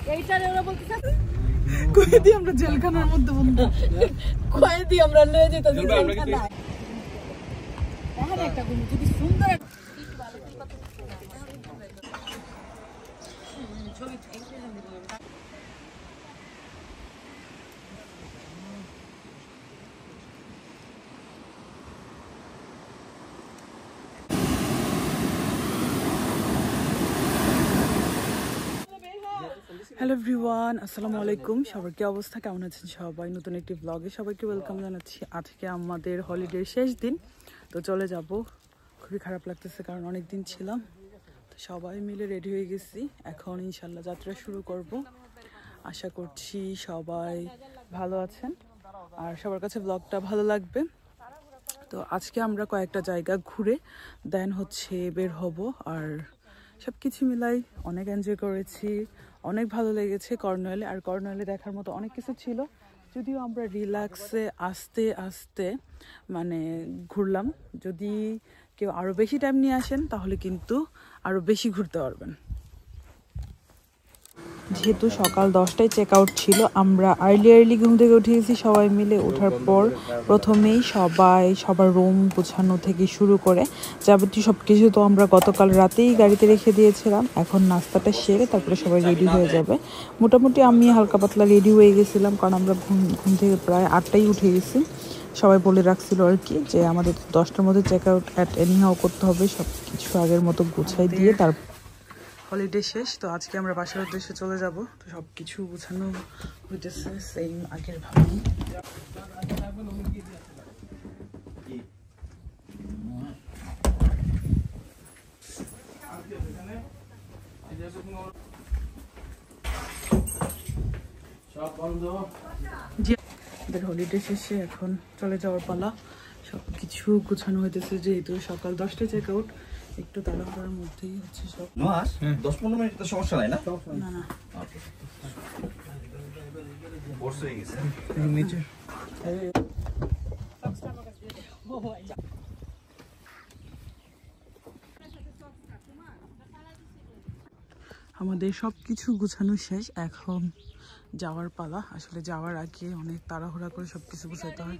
এইটারে ওরা বলতেছে কয়েদি আমরা জেলখানার মধ্যে বন্ধু কয়েদি আমরা লয়ে যেতেছি জেলখানায় এখন একটা গুলো যদি সুন্দর ছবি হ্যালো এভরিওয়ান, আসসালামু আলাইকুম। সবার কি অবস্থা, কেমন আছেন সবাই? নতুন একটি ব্লগে সবাইকে ওয়েলকাম জানাচ্ছি। আজকে আমাদের হলিডের শেষ দিন, তো চলে যাব। খুবই খারাপ লাগতেছে কারণ অনেক দিন ছিলাম, তো সবাই মিলে রেডি হয়ে গেছি। এখন ইনশাল্লাহ যাত্রা শুরু করব। আশা করছি সবাই ভালো আছেন আর সবার কাছে ব্লগটা ভালো লাগবে। তো আজকে আমরা কয়েকটা জায়গা ঘুরে দেন হচ্ছে বের হব। আর সব কিছু মিলাই অনেক এনজয় করেছি, অনেক ভালো লেগেছে কর্নওয়ালি। আর কর্নওয়ালি দেখার মতো অনেক কিছু ছিল, যদিও আমরা রিল্যাক্সে আস্তে আস্তে মানে ঘুরলাম। যদি কেউ আরও বেশি টাইম নিয়ে আসেন তাহলে কিন্তু আরও বেশি ঘুরতে পারবেন। যেহেতু সকাল 10টায় চেক আউট ছিল, আমরা আর্লি ঘুম থেকে উঠে গেছি সবাই মিলে। ওঠার পর প্রথমেই সবার রুম গোছানো থেকে শুরু করে যাবতীয় সব কিছু তো আমরা গতকাল রাতেই গাড়িতে রেখে দিয়েছিলাম। এখন নাস্তাটা সেরে তারপরে সবাই রেডি হয়ে যাবে। মোটামুটি আমি হালকা পাতলা রেডি হয়ে গেছিলাম, কারণ আমরা ঘুম থেকে প্রায় 8টায় উঠে গেছি। সবাই বলে রাখছিল আর কি যে আমাদের 10টার মধ্যে চেক আউট অ্যাট এনিহাও করতে হবে। সব কিছু আগের মতো গুছাই দিয়ে তারপর হলিডে শেষ। তো আজকে আমরা বাসার উদ্দেশ্যে চলে যাব। তো সব কিছু গোছানো হইতেছে সেম আগের ভাবেই। হলিডে শেষে এখন চলে যাওয়ার পালা। সব কিছু গোছানো হইতেছে, যেহেতু সকাল 10টায় চেক আউট, একটু তাড়াহুড়ার মধ্যেই হচ্ছে সব। 10-15 মিনিট তো সমস্যা নাই না? না না, আমাদের সব কিছু গুছানো শেষ, এখন যাওয়ার পালা। আসলে যাওয়ার আগে অনেক তাড়াহুড়া করে সব কিছু গুছাতে হয়।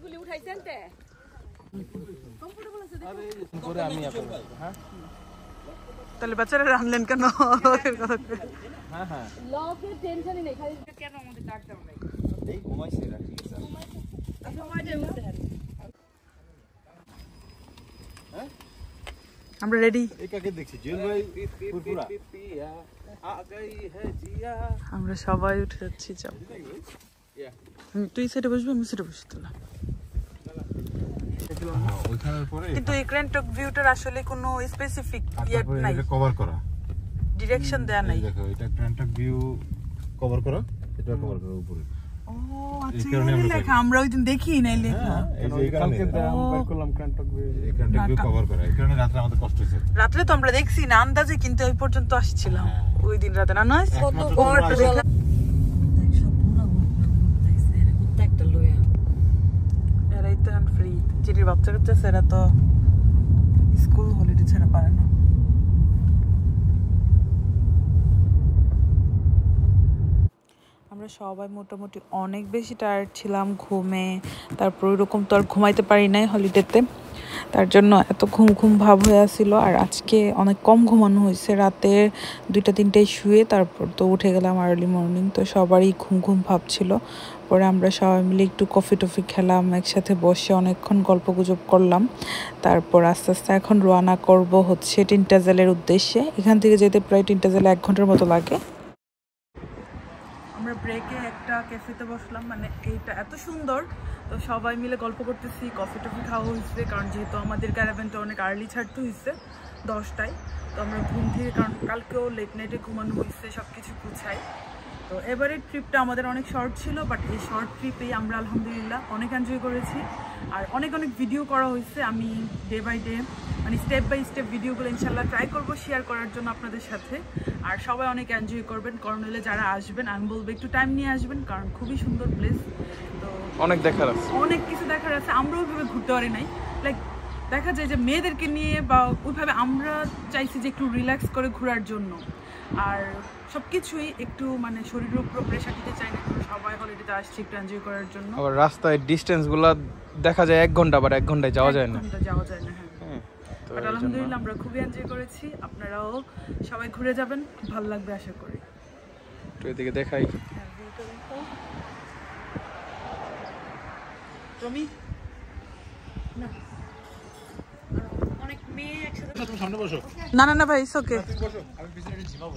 তাহলে বাচ্চারা রানলেন কেন? আমরা রেডি। আমরা সবাই উঠে যাচ্ছি। যাও, তুই সেটা বসবি, আমি সেটা বসে তোলা। কিন্তু এই গ্র্যান্টক ভিউটার আসলে কোনো স্পেসিফিক ইয়েট নাই, কভার করা ডিরেকশন দেয়া নাই। দেখো এটা গ্র্যান্টক ভিউ কভার করা, এটা কভার করা উপরে। ও আচ্ছা, এই লেখা আমরা ওইদিন দেখি নাই লেখা। এই যে কালকে আমরা করলাম গ্র্যান্টক ভিউ কভার করা। এই কারণে রাতে আমাদের কষ্ট হয়েছে। রাতে তো আমরা দেখছি না আন্দাজে, কিন্তু ওই পর্যন্ত আসছিলাম ওই দিন রাতে। না নয় কত বড় দেখা ফ্রি। যেটির বাচ্চা কাচ্চা সেরা তো স্কুল হলিডে ছাড়া পারে না। আমরা সবাই মোটামুটি অনেক বেশি টায়ার্ড ছিলাম ঘুমে। তারপর ওইরকম তো আর ঘুমাইতে পারি নাই হলিডেতে, তার জন্য এত ঘুম ভাব হয়ে আসছিল। আর আজকে অনেক কম ঘুমানো হয়েছে, রাতে 2টা-3টায় শুয়ে তারপর তো উঠে গেলাম আর্লি মর্নিং। তো সবারই ঘুম ভাব ছিল। পরে আমরা সবাই মিলে একটু কফি টফি খেলাম, একসাথে বসে অনেকক্ষণ গল্প গুজব করলাম। তারপর আস্তে আস্তে এখন রওনা করব হচ্ছে টিনটাজেলের উদ্দেশ্যে। এখান থেকে যেতে প্রায় টিনটাজেলে 1 ঘন্টার মতো লাগে। আমরা ব্রেকে একটা ক্যাফেতে বসলাম, মানে এইটা এত সুন্দর। তো সবাই মিলে গল্প করতেছি, কফি টফি খাওয়া হয়েছে, কারণ যেহেতু আমাদের ক্যারাভ্যানটা অনেক আর্লি ছাড়তে হয়েছে 10টায়। তো আমরা ঘুম থেকে, কারণ কালকেও লেট নাইটে ঘুমানো হয়েছে, সব কিছু গুছাই। তো এবারের ট্রিপটা আমাদের অনেক শর্ট ছিল, বাট এই শর্ট ট্রিপেই আমরা আলহামদুলিল্লাহ অনেক এনজয় করেছি। আর অনেক ভিডিও করা হয়েছে। আমি ডে বাই ডে মানে স্টেপ বাই স্টেপ ভিডিওগুলো ইনশাল্লাহ ট্রাই করব শেয়ার করার জন্য আপনাদের সাথে। আর সবাই অনেক এনজয় করবেন। কর্নওয়ালে যারা আসবেন আমি বলবো একটু টাইম নিয়ে আসবেন, কারণ খুবই সুন্দর প্লেস। তো অনেক কিছু দেখার আছে। আমরাও ওইভাবে ঘুরতে পারি নাই, লাইক দেখা যায় যে মেয়েদেরকে নিয়ে বা ওইভাবে আমরা চাইছি যে একটু রিল্যাক্স করে ঘোরার জন্য, আর সব কিছুই একটু মানে শরীরের উপর প্রেশার দিতে চাই না, সবাই হলিডেতে আসছে একটু এনজয় করার জন্য। আবার রাস্তায় ডিস্টেন্সগুলো দেখা যায় 1 ঘন্টা, আবার 1 ঘন্টায় যাওয়া যায় না। যাওয়া যায় না, হ্যাঁ। বাট আলহামদুলিল্লাহ আমরা খুবই এনজয় করেছি, আপনারাও সবাই ঘুরে যাবেন, ভালো লাগবে আশা করি। একটু এদিকে দেখাই। রমি না অনেক মেয়ে একসাথে। তুমি সামনে বসো। না না না ভাই, ইটস ওকে। তুমি বসো, আমি পিছনে ঝিমাবো।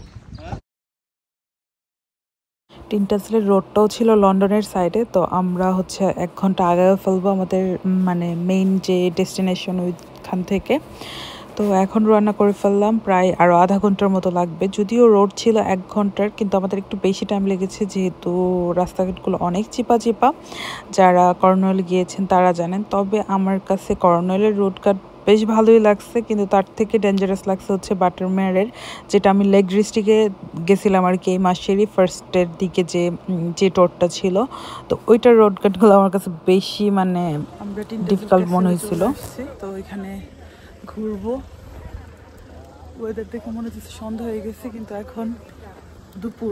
টিনটাসলের রোডটাও ছিল লন্ডনের সাইডে, তো আমরা হচ্ছে 1 ঘন্টা আগে ফেলবো আমাদের মানে মেইন যে ডেস্টিনেশন ওইখান থেকে। তো এখন রান্না করে ফেললাম, প্রায় আরও আধা ঘন্টার মতো লাগবে। যদিও রোড ছিল 1 ঘন্টার, কিন্তু আমাদের একটু বেশি টাইম লেগেছে যেহেতু রাস্তাঘাটগুলো অনেক চিপা চিপা। যারা কর্নওয়াল গিয়েছেন তারা জানেন, তবে আমার কাছে কর্নওয়ালের রোডঘাট বেশ ভালোই লাগছে, কিন্তু তার থেকে ডেঞ্জারাস লাগছে হচ্ছে বাটারমেয়ারের, যেটা আমি লেক ডিস্ট্রিক্টে গেছিলাম আর কি এই মাসেরই ফার্স্টের দিকে যে টোরটা ছিল। তো ওইটার রোডঘাটগুলো আমার কাছে বেশি মানে ডিফিকাল্ট মনে হয়েছিল। তো এখানে ঘুরবো, ওয়েদার দেখে মনে হচ্ছে সন্ধ্যা হয়ে গেছে, কিন্তু এখন দুপুর।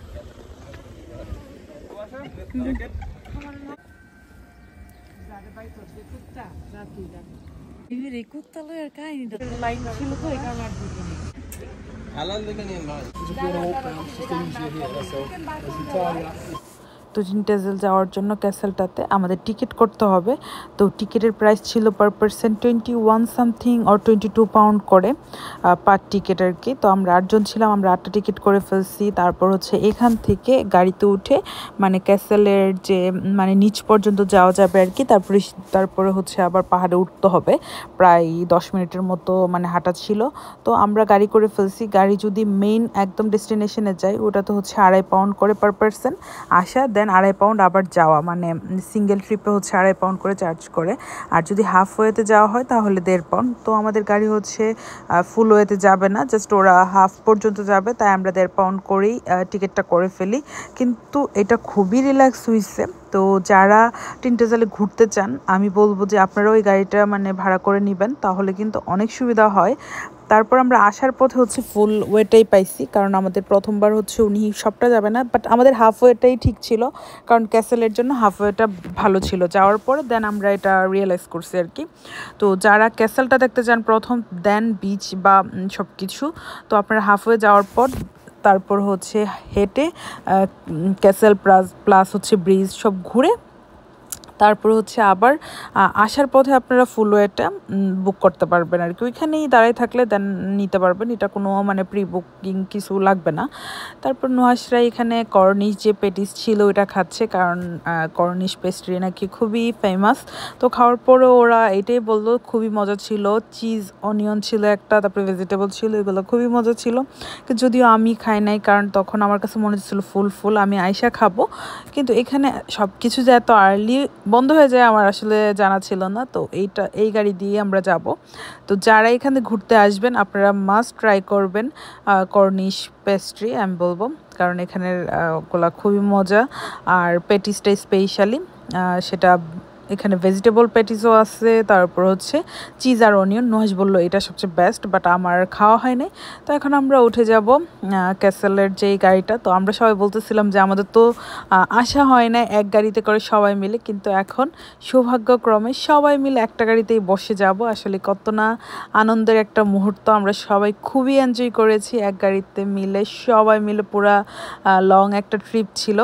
তো টিনটাসল যাওয়ার জন্য ক্যাসেলটাতে আমাদের টিকিট করতে হবে। তো টিকিটের প্রাইস ছিল per person 21 something or 22 pound করে পার টিকিট আর কি। তো আমরা 8 জন ছিলাম, আমরা 8টা টিকিট করে ফেলছি। তারপর হচ্ছে এখান থেকে গাড়িতে উঠে মানে ক্যাসেলের যে মানে নিচ পর্যন্ত যাওয়া যাবে আর কি। তারপরে হচ্ছে আবার পাহাড়ে উঠতে হবে, প্রায় 10 মিনিটের মতো মানে হাঁটা ছিল। তো আমরা গাড়ি করে ফেলছি। গাড়ি যদি মেইন একদম ডেস্টিনেশনে যায় ওটা তো হচ্ছে 2.5 পাউন্ড করে পার পারসন আসা, দেন 2.5 পাউন্ড আবার যাওয়া, মানে সিঙ্গেল ট্রিপে হচ্ছে 2.5 পাউন্ড করে চার্জ করে। আর যদি হাফ ওয়েতে যাওয়া হয় তাহলে 1.5 পাউন্ড। তো আমাদের গাড়ি হচ্ছে ফুল ওয়েতে যাবে না, জাস্ট ওরা হাফ পর্যন্ত যাবে, তাই আমরা 1.5 পাউন্ড করেই টিকিটটা করে ফেলি। কিন্তু এটা খুবই রিল্যাক্স হয়েছে। তো যারা টিনটাসলে ঘুরতে চান আমি বলবো যে আপনারাও ওই গাড়িটা মানে ভাড়া করে নেবেন, তাহলে কিন্তু অনেক সুবিধা হয়। তারপর আমরা আসার পথে হচ্ছে ফুল ওয়েটাই পাইছি, কারণ আমাদের প্রথমবার হচ্ছে উনি সবটা যাবে না, বাট আমাদের হাফ ওয়েটাই ঠিক ছিল, কারণ ক্যাসেলের জন্য হাফ ওয়েটা ভালো ছিল। যাওয়ার পরে দেন আমরা এটা রিয়েলাইজ করছি আর কি। তো যারা ক্যাসেলটা দেখতে চান প্রথম, দেন বিচ বা সব কিছু, তো আপনারা হাফ ওয়ে যাওয়ার পর তারপর হচ্ছে হেঁটে ক্যাসেল প্লাস হচ্ছে ব্রিজ সব ঘুরে তারপর হচ্ছে আবার আসার পথে আপনারা ফুল ওয়েটা বুক করতে পারবেন আর কি। ওইখানেই দাঁড়ায় থাকলে দেন নিতে পারবেন, এটা কোনো মানে প্রি বুকিং কিছু লাগবে না। তারপর নুহাসরা এখানে কর্নিশ যে পেটিস ছিল ওইটা খাচ্ছে, কারণ কর্নিশ পেস্ট্রি নাকি খুবই ফেমাস। তো খাওয়ার পরে ওরা এটাই বললো খুবই মজা ছিল, চিজ অনিয়ন ছিল একটা, তারপরে ভেজিটেবল ছিল, এগুলো খুবই মজা ছিল। যদিও আমি খাই নাই, কারণ তখন আমার কাছে মনে হচ্ছিল ফুল আমি আইসা খাবো, কিন্তু এখানে সব কিছু যে এত আর্লি বন্ধ হয়ে যায় আমার আসলে জানা ছিল না। তো এই গাড়ি দিয়ে আমরা যাব। তো যারা এখানে ঘুরতে আসবেন আপনারা মাস্ট ট্রাই করবেন কর্নিশ পেস্ট্রি আমি বলবো, কারণ এখানের ওগুলা খুবই মজা। আর পেটিসটা স্পেশালি সেটা এখানে ভেজিটেবল প্যাটিসও আছে, তারপর হচ্ছে চিজ আর অনিয়ন। নুহাস বললো এটা সবচেয়ে বেস্ট, বাট আমার খাওয়া হয়নি। তো এখন আমরা উঠে যাব ক্যাসেলের যেই গাড়িটা। তো আমরা সবাই বলতেছিলাম যে আমাদের তো আসা হয় না এক গাড়িতে করে সবাই মিলে, কিন্তু এখন সৌভাগ্যক্রমে সবাই মিলে একটা গাড়িতেই বসে যাব। আসলে কত না আনন্দের একটা মুহূর্ত, আমরা সবাই খুবই এনজয় করেছি এক গাড়িতে মিলে, সবাই মিলে পুরা লং একটা ট্রিপ ছিল।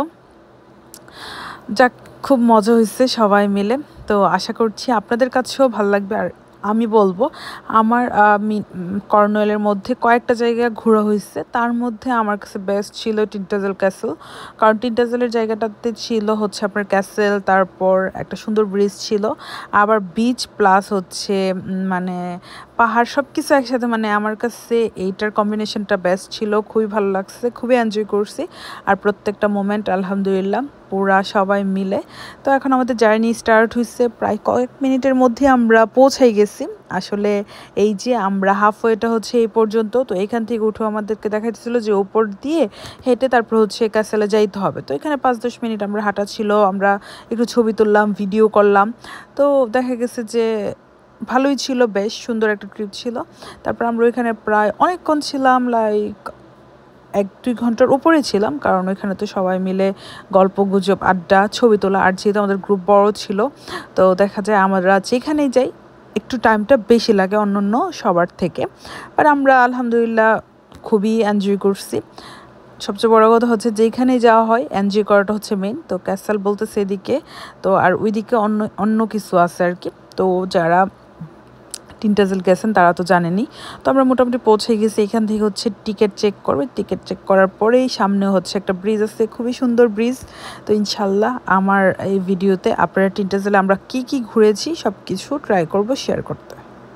যাক, খুব মজা হয়েছে সবাই মিলে। তো আশা করছি আপনাদের কাছেও ভালো লাগবে। আর আমি বলবো আমার কর্নওয়ালের মধ্যে কয়েকটা জায়গা ঘোরা হয়েছে, তার মধ্যে আমার কাছে বেস্ট ছিল টিনটাসল ক্যাসেল। কারণ টিনটাসলের জায়গাটাতে ছিল হচ্ছে আপনার ক্যাসেল, তারপর একটা সুন্দর ব্রিজ ছিল, আবার বিচ প্লাস হচ্ছে মানে পাহাড়, সব কিছু একসাথে। মানে আমার কাছে এইটার কম্বিনেশনটা বেস্ট ছিল, খুবই ভালো লাগছে, খুবই এনজয় করছি। আর প্রত্যেকটা মোমেন্ট আলহামদুলিল্লাহ পুরা সবাই মিলে। তো এখন আমাদের জার্নি স্টার্ট হয়েছে, প্রায় কয়েক মিনিটের মধ্যে আমরা পৌঁছাই গেছি। আসলে এই যে আমরা হাফওয়েটা হচ্ছে এই পর্যন্ত, তো এখান থেকে উঠে আমাদেরকে দেখাচ্ছিল যে উপর দিয়ে হেঁটে তারপর হচ্ছে ক্যাসেলে যাইতে হবে। তো এখানে 5-10 মিনিট আমরা হাঁটা ছিল, আমরা একটু ছবি তুললাম, ভিডিও করলাম। তো দেখা গেছে যে ভালোই ছিল, বেশ সুন্দর একটা ট্রিপ ছিল। তারপর আমরা ওইখানে প্রায় অনেকক্ষণ ছিলাম, লাইক 1-2 ঘন্টার উপরে ছিলাম, কারণ ওইখানে তো সবাই মিলে গল্প গুজব আড্ডা ছবি তোলা, আর যেহেতু আমাদের গ্রুপ বড় ছিল তো দেখা যায় আমরা যেখানেই যাই একটু টাইমটা বেশি লাগে অন্যান্য সবার থেকে। বাট আমরা আলহামদুলিল্লাহ খুবই এনজয় করছি। সবচেয়ে বড় কথা হচ্ছে যেখানেই যাওয়া হয় এনজয় করাটা হচ্ছে মেইন। তো ক্যাসেল বলতেছে এদিকে, তো আর ওইদিকে অন্য অন্য কিছু আছে আর কি। তো যারা টিনটাজেল গেছেন তারা তো জানেনই। তো আমরা মোটামুটি পৌঁছে গেছি। এখান থেকে হচ্ছে টিকিট চেক করবে, টিকিট চেক করার পরেই সামনে হচ্ছে একটা ব্রিজ আছে, খুবই সুন্দর ব্রিজ। তো ইনশাল্লাহ আমার এই ভিডিওতে আপনারা টিনটাজেলে আমরা কি কি ঘুরেছি সব কিছু ট্রাই করব শেয়ার করতে।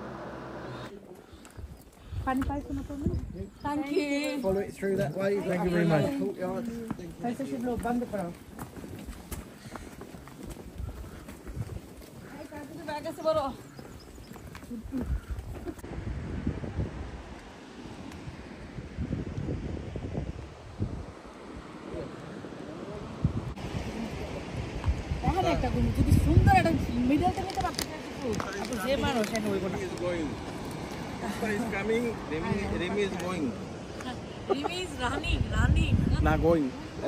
পানি পাইছো না তুমি? Thank you. Follow it through that way. Thank you very much. পয়সা শুধু বন্ধ করো। এই কাছে ব্যাগ আছে বড়। একটা যদি সুন্দর একটা মিডল থেকে তো আপনি যে মানুষ এনে হইব না। is coming, Remy is going. Remy is running. Not going.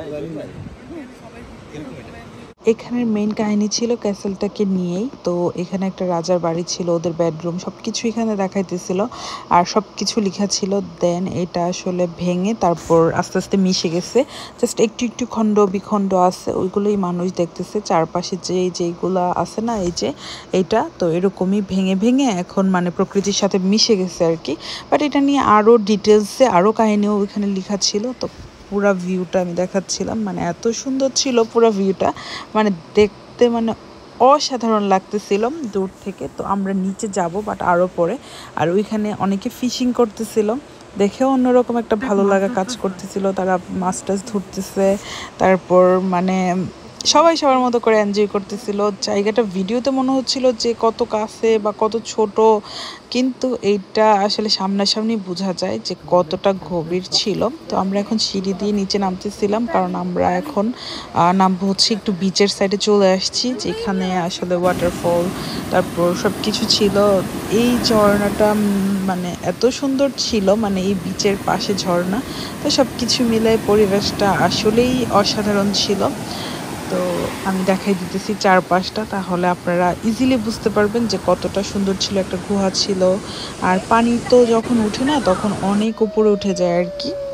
এখানের মেইন কাহিনী ছিল ক্যাসেলটাকে নিয়েই। তো এখানে একটা রাজার বাড়ি ছিল, ওদের বেডরুম সব কিছু এখানে দেখাইতেছিল আর সব কিছু লেখা ছিল। দেন এটা আসলে ভেঙে তারপর আস্তে আস্তে মিশে গেছে, জাস্ট একটু একটু খণ্ড বিখণ্ড আছে, ওইগুলোই মানুষ দেখতেছে। চারপাশে যেইগুলো আছে না, এই যে এইটা, তো এরকমই ভেঙে ভেঙে এখন মানে প্রকৃতির সাথে মিশে গেছে আর কি। বাট এটা নিয়ে আরও ডিটেলসে আরও কাহিনীও এখানে লেখা ছিল। তো পুরা ভিউটা আমি দেখাচ্ছিলাম, মানে এত সুন্দর ছিল পুরা ভিউটা, মানে দেখতে মানে অসাধারণ লাগতেছিল দূর থেকে। তো আমরা নিচে যাব বাট আরও পরে। আর ওইখানে অনেকে ফিশিং করতেছিল, দেখেও অন্যরকম একটা ভালো লাগা কাজ করতেছিল। তারা মাছ টাছ ধরতেছে, তারপর মানে সবাই সবার মতো করে এনজয় করতেছিল। জায়গাটা ভিডিওতে মনে হচ্ছিল যে কত কাছে বা কত ছোট, কিন্তু এইটা আসলে সামনাসামনি বোঝা যায় যে কতটা গভীর ছিল। তো আমরা এখন সিঁড়ি দিয়ে নিচে নামতেছিলাম, কারণ আমরা এখন নামবো হচ্ছে একটু বিচের সাইডে চলে আসছি, যেখানে আসলে ওয়াটারফল তারপর সব কিছু ছিল। এই ঝর্ণাটা মানে এত সুন্দর ছিল, মানে এই বিচের পাশে ঝর্ণা, তো সব কিছু মিলে পরিবেশটা আসলেই অসাধারণ ছিল। তো আমি দেখাই দিতেছি চারপাশটা, তাহলে আপনারা ইজিলি বুঝতে পারবেন যে কতটা সুন্দর ছিল। একটা গুহা ছিল, আর পানি তো যখন উঠে না তখন অনেক উপরে উঠে যায় আর কি।